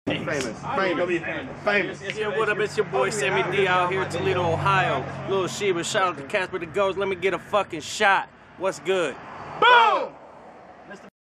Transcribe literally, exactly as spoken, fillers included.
Famous. Famous. Famous. Yeah, what up? It's your boy Sammy D out here in Toledo, Ohio. Little Sheba, shout out to Casper the Ghost. Let me get a fucking shot. What's good? Boom!